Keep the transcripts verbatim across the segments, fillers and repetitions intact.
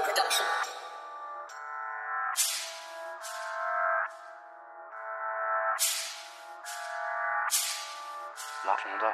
Production. La Honda.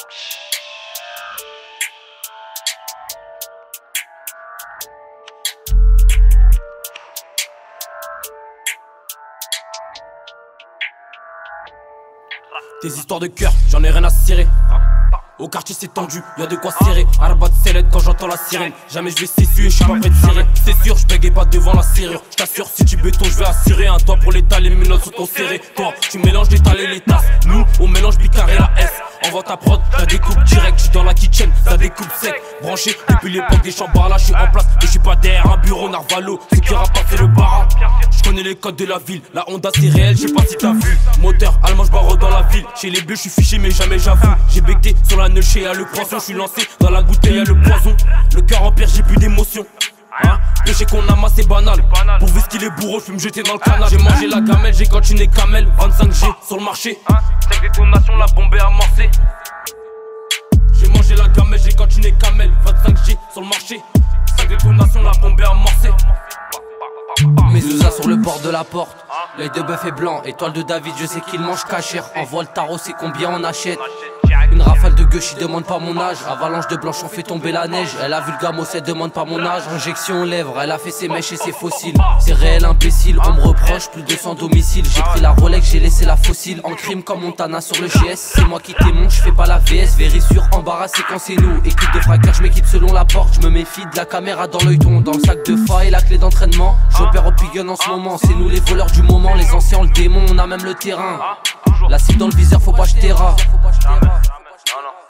Des histoires de cœur, j'en ai rien à cirer. Au quartier c'est tendu, y'a de quoi serrer. Arbat de sellette quand j'entends la sirène. Jamais je vais s'essuyer, je suis pas prêt de tirer. C'est sûr, je bégaye pas devant la serrure. Je t'assure, si tu béton, je vais assurer. Un toit pour l'étaler, mes notes sont serrées. Toi, tu mélanges l'étal et les tasses. Nous, on mélange Bicard et la S. Envoie ta prod, t'as des coupes direct. J'suis dans la kitchen, t'as des coupes sec. Branché depuis l'époque des chambres, là j'suis en place. Et j'suis pas derrière un bureau Narvalo. Ceux qui rappent c'est le barat. J'connais les codes de la ville. La Honda c'est réel, j'sais pas si t'as vu. Moteur, allemand, j'barre dans la ville. Chez les bœufs, j'suis fiché, mais jamais j'avoue. J'ai becté sur la neuche, y'a le poisson. J'suis lancé dans la bouteille, y'a le poison. Le cœur en pierre, j'ai plus d'émotion. Hein? Péché qu'on amasse c'est banal. Pourvu ce qu'il est bourreau, j'peux me jeter dans le canal. J'ai mangé la gamelle, j'ai continué camel. vingt-cinq G sur le marché. Cinq détonations, la bombe est amorcée. J'ai mangé la gamelle, j'ai continué camel. vingt-cinq G sur le marché. cinq détonations, la bombe est amorcée. Mes zouzas sur le bord de la porte. L'œil de bœuf est blanc, étoile de David, je sais qu'il mange cachère. Envoie le tarot, c'est combien on achète. Une rafale de gueuche, il demande pas mon âge. Avalanche de blanche, on fait tomber la neige. Elle a vu le gamos, elle demande pas mon âge. Injection aux lèvres, elle a fait ses mèches et ses fossiles. C'est réel, imbécile, on me reproche plus de cent domiciles. J'ai pris la Rolex, j'ai laissé la fossile. En crime comme Montana sur le G S. C'est moi qui t'aimons, je fais pas la V S. Véry sur embarrassé quand c'est nous. Équipe de fracas, je m'équipe selon la porte. Je me méfie de la caméra dans l'œil ton. Dans le sac de fa et la clé d'entraînement. J'opère au pigeon en ce moment. C'est nous les voleurs du moment. Les anciens ont le démon, on a même le terrain. La cible dans le viseur, faut pas jeter rat. Non, non.